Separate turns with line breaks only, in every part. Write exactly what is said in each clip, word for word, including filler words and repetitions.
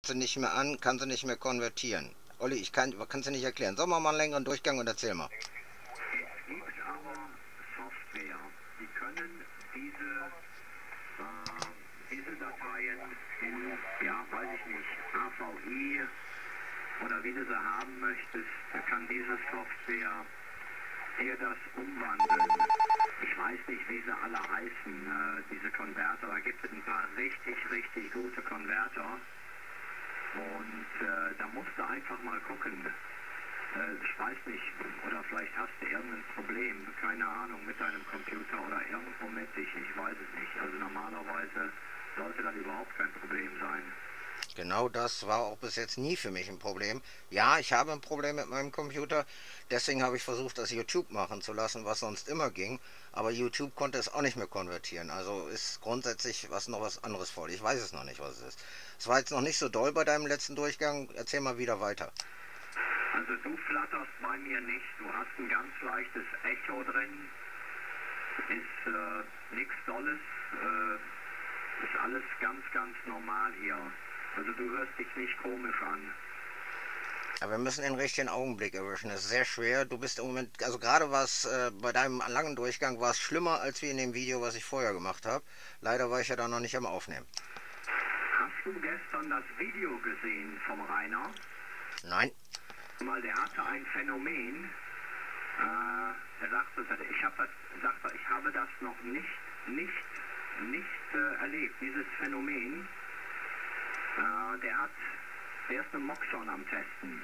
sie nicht mehr an, kann sie nicht mehr konvertieren. Olli, ich kann es nicht erklären. Sollen wir mal einen längeren Durchgang und erzähl mal.
Es gibt aber Software, die können diese, äh, diese Dateien in, ja, weiß ich nicht, A V I oder wie du sie haben möchtest, da kann diese Software dir das umwandeln. Ich weiß nicht, wie sie alle heißen, äh, diese Konverter, da gibt es ein paar richtig, richtig gute Konverter. Und äh, da musst du einfach mal gucken. Äh, ich weiß nicht, oder vielleicht hast du irgendein Problem, keine Ahnung, mit deinem Computer oder irgendwo mit dich, ich weiß es nicht. Also normalerweise sollte das überhaupt kein Problem sein.
Genau das war auch bis jetzt nie für mich ein Problem. Ja, ich habe ein Problem mit meinem Computer, deswegen habe ich versucht, das YouTube machen zu lassen, was sonst immer ging. Aber YouTube konnte es auch nicht mehr konvertieren. Also ist grundsätzlich was noch was anderes vor. Ich weiß es noch nicht, was es ist. Es war jetzt noch nicht so doll bei deinem letzten Durchgang. Erzähl mal wieder weiter.
Also du flatterst bei mir nicht, du hast ein ganz leichtes Echo drin, ist äh, nichts Dolles, äh, ist alles ganz, ganz normal hier. Also du hörst dich nicht komisch an.
Aber wir müssen den richtigen Augenblick erwischen. Das ist sehr schwer. Du bist im Moment, also gerade war es äh, bei deinem langen Durchgang war es schlimmer als wie in dem Video, was ich vorher gemacht habe. Leider war ich ja da noch nicht am Aufnehmen.
Hast du gestern das Video gesehen vom Rainer?
Nein.
Mal, der hatte ein Phänomen. Äh, er sagte, ich, hab das, sagte, ich habe das noch nicht, nicht, nicht äh, erlebt, dieses Phänomen. Äh, der hat, der ist eine Moxon am Testen.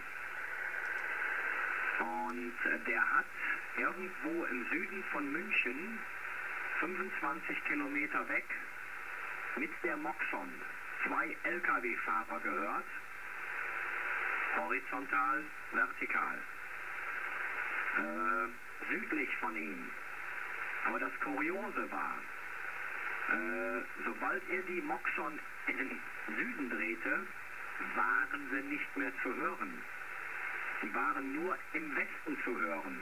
Und äh, der hat irgendwo im Süden von München, fünfundzwanzig Kilometer weg, mit der Moxon zwei L K W-Fahrer gehört. Horizontal, vertikal. Äh, südlich von ihm. Aber das Kuriose war, äh, sobald er die Moxon in den Süden drehte, waren sie nicht mehr zu hören. Sie waren nur im Westen zu hören.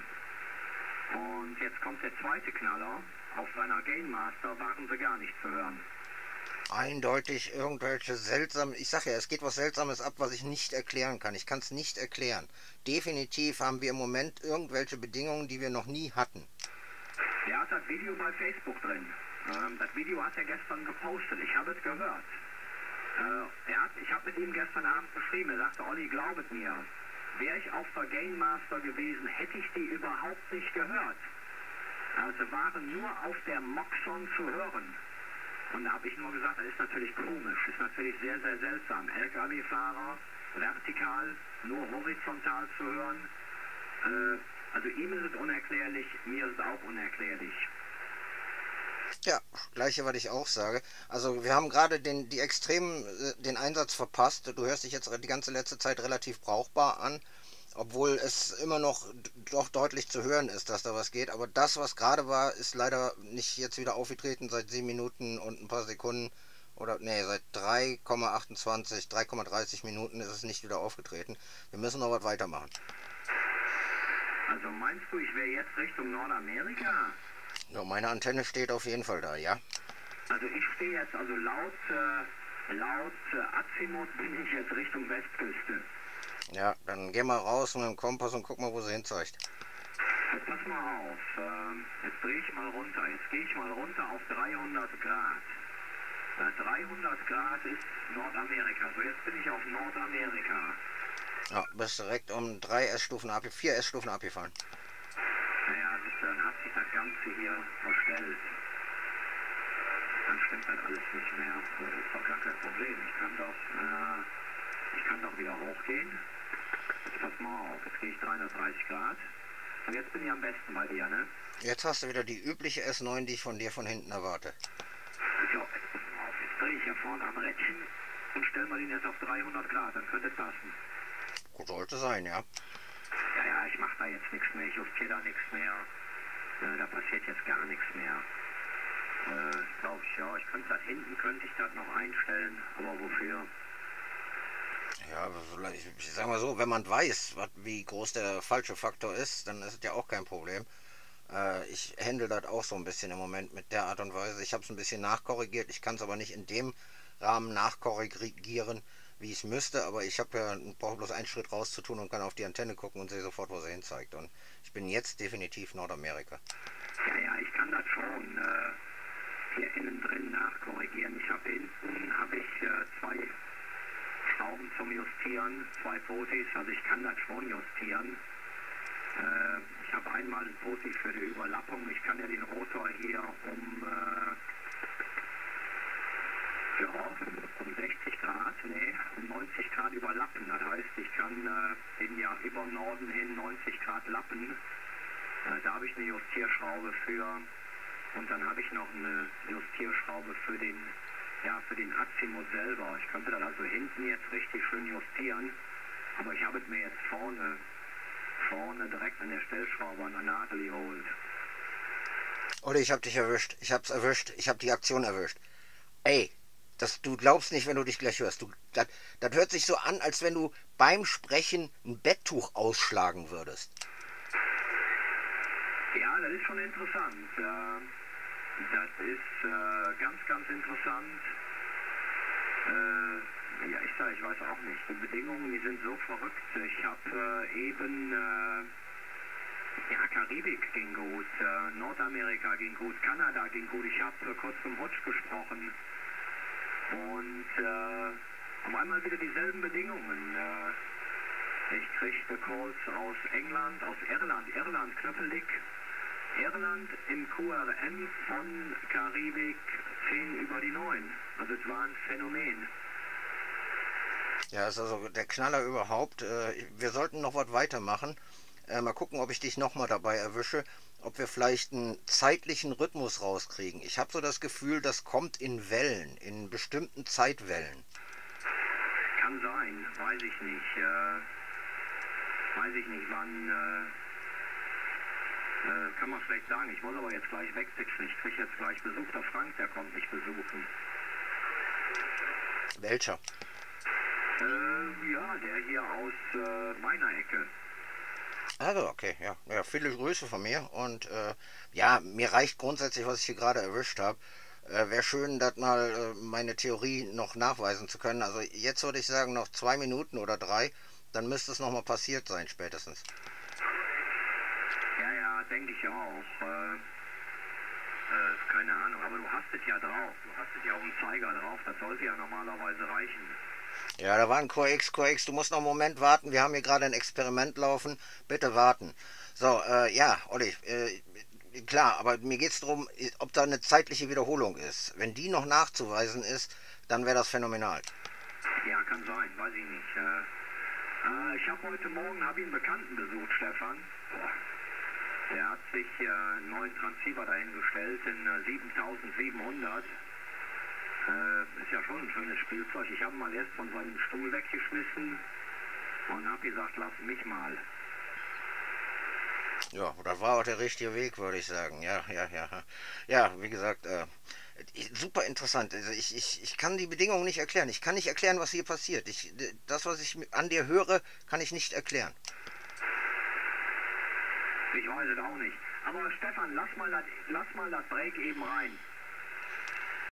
Und jetzt kommt der zweite Knaller. Auf seiner Gainmaster waren sie gar nicht zu hören.
Eindeutig irgendwelche seltsamen, ich sag ja, es geht was Seltsames ab, was ich nicht erklären kann. Ich kann es nicht erklären. Definitiv haben wir im Moment irgendwelche Bedingungen, die wir noch nie hatten.
Er hat das Video bei Facebook drin. Ähm, das Video hat er gestern gepostet. Ich habe es gehört. Äh, er hat, ich habe mit ihm gestern Abend geschrieben. Er sagte, Olli, glaubet mir, wäre ich auf der Gainmaster gewesen, hätte ich die überhaupt nicht gehört. Also waren nur auf der Moxon zu hören. Und da habe ich nur gesagt, das ist natürlich komisch, ist natürlich sehr, sehr seltsam. L K W-Fahrer, vertikal, nur horizontal zu hören. Äh, also ihm ist es unerklärlich, mir ist es auch unerklärlich.
Ja, gleiche, was ich auch sage. Also wir haben gerade den, die extremen, äh, den Einsatz verpasst. Du hörst dich jetzt die ganze letzte Zeit relativ brauchbar an, obwohl es immer noch doch deutlich zu hören ist, dass da was geht. Aber das, was gerade war, ist leider nicht jetzt wieder aufgetreten seit sieben Minuten und ein paar Sekunden. Oder nee, seit drei Komma achtundzwanzig, drei Komma dreißig Minuten ist es nicht wieder aufgetreten. Wir müssen noch was weitermachen.
Also meinst du, ich wäre jetzt Richtung Nordamerika?
Ja, meine Antenne steht auf jeden Fall da, ja.
Also ich stehe jetzt, also laut, äh, laut äh, Azimut bin ich jetzt Richtung Westküste.
Ja, dann geh mal raus mit dem Kompass und guck mal, wo sie hinzeigt.
Jetzt pass mal auf, ähm, jetzt drehe ich mal runter, jetzt gehe ich mal runter auf dreihundert Grad. Äh, dreihundert Grad ist Nordamerika, so jetzt bin ich auf Nordamerika.
Ja, bist direkt um drei S-Stufen ab, vier S-Stufen abgefahren.
Naja, siehst du, dann hat sich das Ganze hier verstellt. Dann stimmt das alles nicht mehr. Das ist doch gar kein Problem. Ich kann doch, äh, ich kann doch wieder hochgehen. Jetzt pass mal auf, jetzt gehe ich dreihundertdreißig Grad. Und jetzt bin ich am besten bei dir, ne?
Jetzt hast du wieder die übliche S neun, die ich von dir von hinten erwarte.
So, jetzt pass mal auf, jetzt drehe ich hier vorne am Rädchen und stellen wir den jetzt auf dreihundert Grad, dann könnte es passen.
Sollte sein, ja.
Ja, ja, ich mache da jetzt nichts mehr, ich justiere da nichts mehr. Äh, da passiert jetzt gar nichts mehr. Äh, glaube ich, ja, ich könnte das hinten, könnte ich das noch einstellen, aber wofür?
Ja, ich, ich sag mal so, wenn man weiß, wat, wie groß der falsche Faktor ist, dann ist es ja auch kein Problem. Äh, ich handle das auch so ein bisschen im Moment mit der Art und Weise. Ich habe es ein bisschen nachkorrigiert, ich kann es aber nicht in dem Rahmen nachkorrigieren, wie ich es müsste, aber ich habe ja, brauche bloß einen Schritt raus zu tun und kann auf die Antenne gucken und sehe sofort, wo sie hin zeigt. Und ich bin jetzt definitiv Nordamerika.
Ja, ja, ich kann das schon äh, hier innen drin nachkorrigieren. Ich habe hinten habe ich äh, zwei Schrauben zum Justieren, zwei Potis, also ich kann das schon justieren. Äh, ich habe einmal ein Poti für die Überlappung. Ich kann ja den Rotor hier um, äh, ja, um sechzig Grad, nee, um neunzig Grad überlappen. Das heißt, ich kann äh, den ja über Norden hin neunzig Grad lappen. Äh, da habe ich eine Justierschraube für. Und dann habe ich noch eine Justierschraube für den, ja, für den Azimut selber. Ich könnte das also hinten jetzt richtig schön justieren. Aber ich habe es mir jetzt vorne, vorne direkt an der Stellschraube an der Nadel geholt.
Olli, ich hab dich erwischt. Ich hab's erwischt. Ich hab die Aktion erwischt. Ey, das, du glaubst nicht, wenn du dich gleich hörst. Du, das, das hört sich so an, als wenn du beim Sprechen ein Betttuch ausschlagen würdest.
Ja, das ist schon interessant. Äh, das ist äh, ganz, ganz interessant. Äh, ja, ich sage, ich weiß auch nicht. Die Bedingungen, die sind so verrückt. Ich habe äh, eben, äh, ja, Karibik ging gut, äh, Nordamerika ging gut, Kanada ging gut. Ich habe äh, kurz zum Rutsch gesprochen. Und äh, auf einmal wieder dieselben Bedingungen. Äh, ich kriegte Calls aus England, aus Irland, Irland, knöppelig. Irland im Q R M von Karibik zehn über die neun. Also es war ein Phänomen.
Ja, ist also der Knaller überhaupt. Äh, wir sollten noch was weitermachen. Äh, mal gucken, ob ich dich nochmal dabei erwische. Ob wir vielleicht einen zeitlichen Rhythmus rauskriegen. Ich habe so das Gefühl, das kommt in Wellen, in bestimmten Zeitwellen.
Kann sein, weiß ich nicht. Äh, weiß ich nicht, wann... Äh, Äh, kann man schlecht sagen. Ich muss aber jetzt gleich wegpitchen. Ich kriege jetzt gleich Besuch. Der Frank, der kommt mich besuchen.
Welcher?
Äh, ja, der hier aus äh, meiner Ecke.
Also, okay, ja. Ja, viele Grüße von mir. Und äh, ja, mir reicht grundsätzlich, was ich hier gerade erwischt habe. Äh, Wäre schön, das mal äh, meine Theorie noch nachweisen zu können. Also jetzt würde ich sagen, noch zwei Minuten oder drei. Dann müsste es nochmal passiert sein, spätestens.
Ja, ja, denke ich auch. Äh, äh, keine Ahnung, aber du hast es ja drauf. Du hast es ja auf dem Zeiger drauf. Das sollte ja normalerweise reichen.
Ja, da war ein Q X, Q X. Du musst noch einen Moment warten. Wir haben hier gerade ein Experiment laufen. Bitte warten. So, äh, ja, Olli, äh, klar, aber mir geht es darum, ob da eine zeitliche Wiederholung ist. Wenn die noch nachzuweisen ist, dann wäre das phänomenal.
Ja, kann sein, weiß ich nicht. Äh, äh, ich habe heute Morgen hab ihn einen Bekannten besucht, Stefan. Boah. Der hat sich äh, einen neuen Transceiver dahingestellt in äh, siebentausendsiebenhundert. Äh, ist ja schon ein schönes Spielzeug. Ich habe ihn mal erst von seinem Stuhl weggeschmissen und habe gesagt, lass mich mal.
Ja, das war auch der richtige Weg, würde ich sagen. Ja, ja, ja. Ja, wie gesagt, äh, super interessant. Also ich, ich, ich kann die Bedingungen nicht erklären. Ich kann nicht erklären, was hier passiert. Ich, das, was ich an dir höre, kann ich nicht erklären.
Ich weiß es auch nicht. Aber Stefan, lass mal das, lass mal das Break eben rein.